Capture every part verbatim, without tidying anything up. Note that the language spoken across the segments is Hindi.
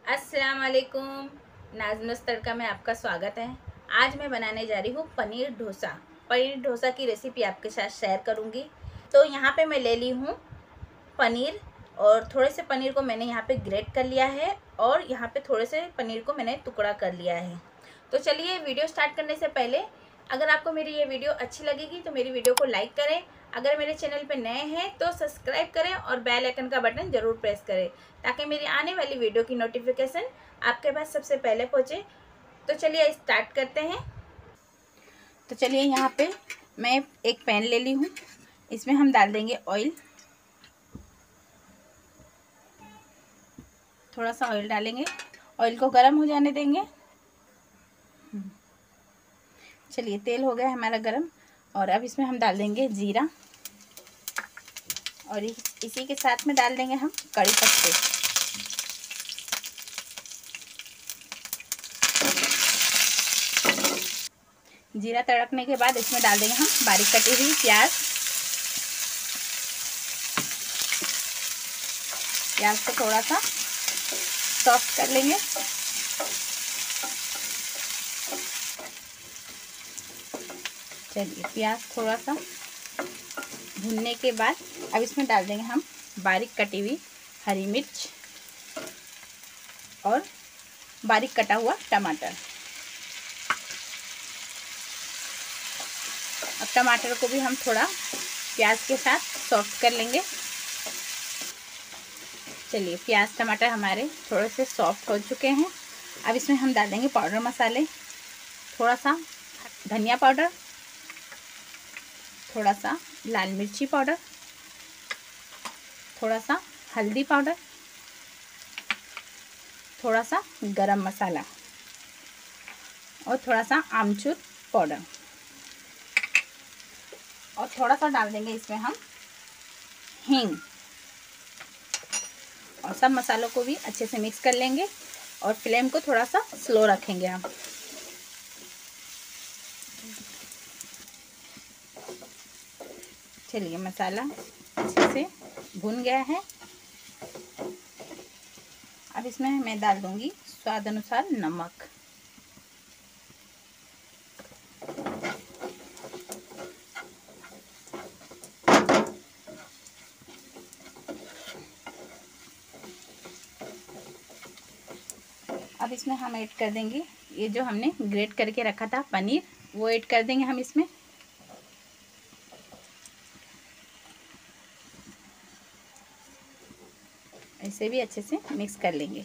अस्सलाम वालेकुम। नाज़नुस तड़का में आपका स्वागत है। आज मैं बनाने जा रही हूँ पनीर डोसा। पनीर डोसा की रेसिपी आपके साथ शेयर करूँगी। तो यहाँ पे मैं ले ली हूँ पनीर, और थोड़े से पनीर को मैंने यहाँ पे ग्रेट कर लिया है, और यहाँ पे थोड़े से पनीर को मैंने टुकड़ा कर लिया है। तो चलिए वीडियो स्टार्ट करने से पहले, अगर आपको मेरी ये वीडियो अच्छी लगेगी तो मेरी वीडियो को लाइक करें। अगर मेरे चैनल पे नए हैं तो सब्सक्राइब करें और बेल आइकन का बटन ज़रूर प्रेस करें, ताकि मेरी आने वाली वीडियो की नोटिफिकेशन आपके पास सबसे पहले पहुंचे। तो चलिए स्टार्ट करते हैं। तो चलिए यहाँ पे मैं एक पैन ले ली हूँ। इसमें हम डाल देंगे ऑयल। थोड़ा सा ऑयल डालेंगे, ऑयल को गर्म हो जाने देंगे। चलिए तेल हो गया है हमारा गर्म, और अब इसमें हम डाल देंगे जीरा, और इसी के साथ में डाल देंगे हम कड़ी पत्ते। जीरा तड़कने के बाद इसमें डाल देंगे हम बारीक कटी हुई प्याज। प्याज को थोड़ा सा सॉफ्ट कर लेंगे। चलिए प्याज थोड़ा सा भुनने के बाद अब इसमें डाल देंगे हम बारीक कटी हुई हरी मिर्च और बारीक कटा हुआ टमाटर। अब टमाटर को भी हम थोड़ा प्याज के साथ सॉफ्ट कर लेंगे। चलिए प्याज टमाटर हमारे थोड़े से सॉफ्ट हो चुके हैं। अब इसमें हम डाल देंगे पाउडर मसाले। थोड़ा सा धनिया पाउडर, थोड़ा सा लाल मिर्ची पाउडर, थोड़ा सा हल्दी पाउडर, थोड़ा सा गरम मसाला और थोड़ा सा आमचूर पाउडर, और थोड़ा सा डाल देंगे इसमें हम हींग। और सब मसालों को भी अच्छे से मिक्स कर लेंगे, और फ्लेम को थोड़ा सा स्लो रखेंगे हम। चलिए मसाला अच्छे से भुन गया है। अब इसमें मैं डाल दूंगी स्वाद अनुसार नमक। अब इसमें हम ऐड कर देंगे ये जो हमने ग्रेट करके रखा था पनीर, वो ऐड कर देंगे हम इसमें। इसे भी अच्छे से मिक्स कर लेंगे।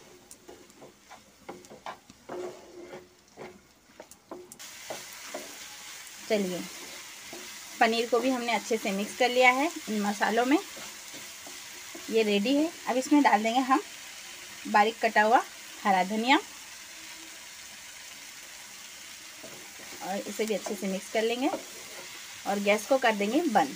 चलिए पनीर को भी हमने अच्छे से मिक्स कर लिया है इन मसालों में। ये रेडी है। अब इसमें डाल देंगे हम बारीक कटा हुआ हरा धनिया, और इसे भी अच्छे से मिक्स कर लेंगे, और गैस को कर देंगे बंद।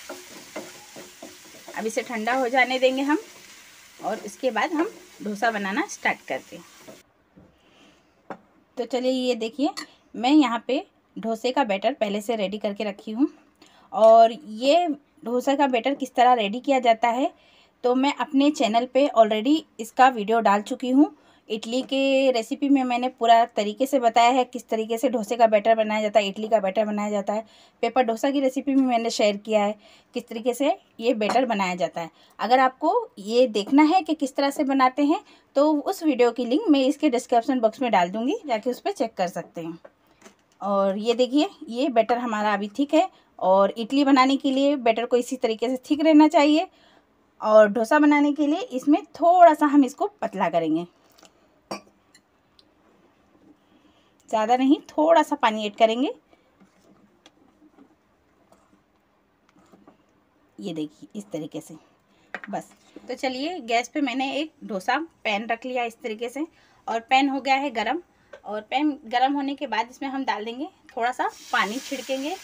अब इसे ठंडा हो जाने देंगे हम, और इसके बाद हम डोसा बनाना स्टार्ट करते हैं। तो चलिए ये देखिए, मैं यहाँ पे डोसे का बैटर पहले से रेडी करके रखी हूँ। और ये डोसा का बैटर किस तरह रेडी किया जाता है तो मैं अपने चैनल पे ऑलरेडी इसका वीडियो डाल चुकी हूँ। इडली के रेसिपी में मैंने पूरा तरीके से बताया है किस तरीके से डोसे का बैटर बनाया जाता है, इडली का बैटर बनाया जाता है। पेपर डोसा की रेसिपी में मैंने शेयर किया है किस तरीके से ये बैटर बनाया जाता है। अगर आपको ये देखना है कि किस तरह से बनाते हैं तो उस वीडियो की लिंक मैं इसके डिस्क्रिप्शन बॉक्स में डाल दूँगी, जाके उस पर चेक कर सकते हैं। और ये देखिए ये बैटर हमारा अभी ठीक है, और इडली बनाने के लिए बैटर को इसी तरीके से ठीक रहना चाहिए, और डोसा बनाने के लिए इसमें थोड़ा सा हम इसको पतला करेंगे। ज़्यादा नहीं, थोड़ा सा पानी ऐड करेंगे। ये देखिए इस तरीके से बस। तो चलिए गैस पे मैंने एक डोसा पैन रख लिया इस तरीके से, और पैन हो गया है गरम। और पैन गरम होने के बाद इसमें हम डाल देंगे थोड़ा सा पानी, छिड़केंगे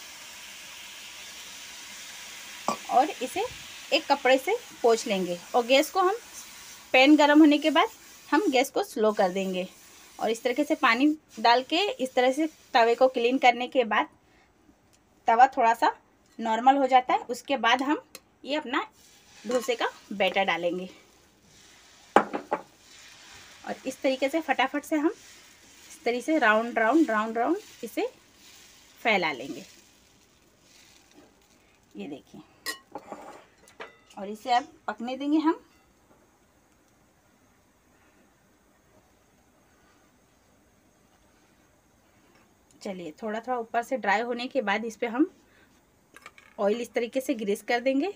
और इसे एक कपड़े से पोंछ लेंगे। और गैस को हम पैन गरम होने के बाद हम गैस को स्लो कर देंगे, और इस तरीके से पानी डाल के इस तरह से तवे को क्लीन करने के बाद तवा थोड़ा सा नॉर्मल हो जाता है। उसके बाद हम ये अपना डोसे का बैटर डालेंगे। और इस तरीके से फटाफट से हम इस तरीके से राउंड राउंड राउंड राउंड इसे फैला लेंगे। ये देखिए, और इसे अब पकने देंगे हम। चलिए, थोड़ा थोड़ा ऊपर से ड्राई होने के बाद इस पे हम ऑयल इस तरीके से ग्रीस कर देंगे।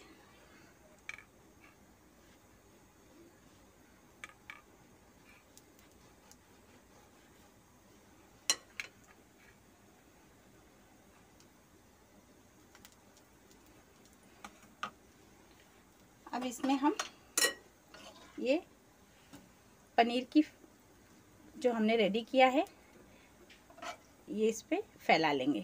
अब इसमें हम ये पनीर की जो हमने रेडी किया है ये इस पे फैला लेंगे।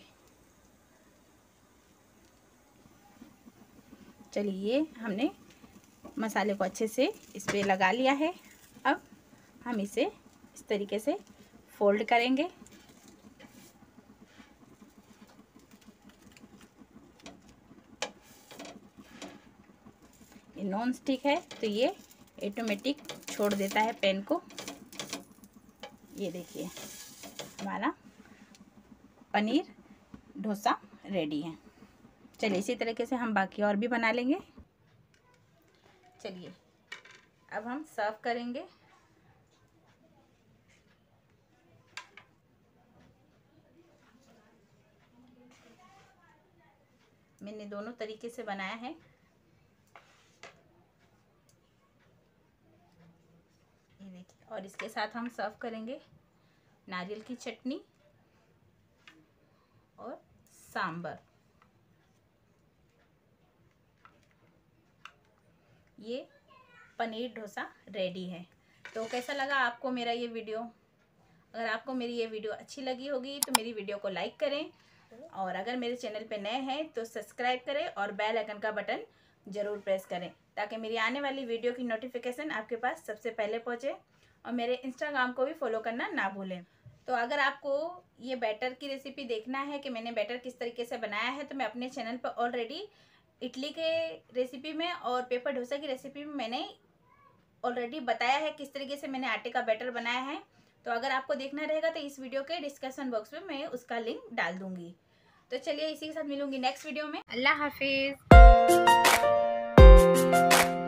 चलिए, हमने मसाले को अच्छे से इस पे लगा लिया है। अब हम इसे इस तरीके से फोल्ड करेंगे। ये नॉन स्टिक है तो ये ऑटोमेटिक छोड़ देता है पैन को। ये देखिए, हमारा पनीर डोसा रेडी है। चलिए, इसी तरीके से हम बाकी और भी बना लेंगे। चलिए, अब हम सर्व करेंगे। मैंने दोनों तरीके से बनाया है। ये देखिए, और इसके साथ हम सर्व करेंगे नारियल की चटनी और सांभर। ये पनीर डोसा रेडी है। तो कैसा लगा आपको मेरा ये वीडियो? अगर आपको मेरी ये वीडियो अच्छी लगी होगी तो मेरी वीडियो को लाइक करें, और अगर मेरे चैनल पे नए हैं तो सब्सक्राइब करें और बेल आइकन का बटन ज़रूर प्रेस करें, ताकि मेरी आने वाली वीडियो की नोटिफिकेशन आपके पास सबसे पहले पहुंचे। और मेरे इंस्टाग्राम को भी फॉलो करना ना भूलें। तो अगर आपको ये बैटर की रेसिपी देखना है कि मैंने बैटर किस तरीके से बनाया है, तो मैं अपने चैनल पर ऑलरेडी इडली के रेसिपी में और पेपर डोसा की रेसिपी में मैंने ऑलरेडी बताया है किस तरीके से मैंने आटे का बैटर बनाया है। तो अगर आपको देखना रहेगा तो इस वीडियो के डिस्क्रिप्शन बॉक्स में मैं उसका लिंक डाल दूंगी। तो चलिए, इसी के साथ मिलूंगी नेक्स्ट वीडियो में। अल्लाह हाफिज़।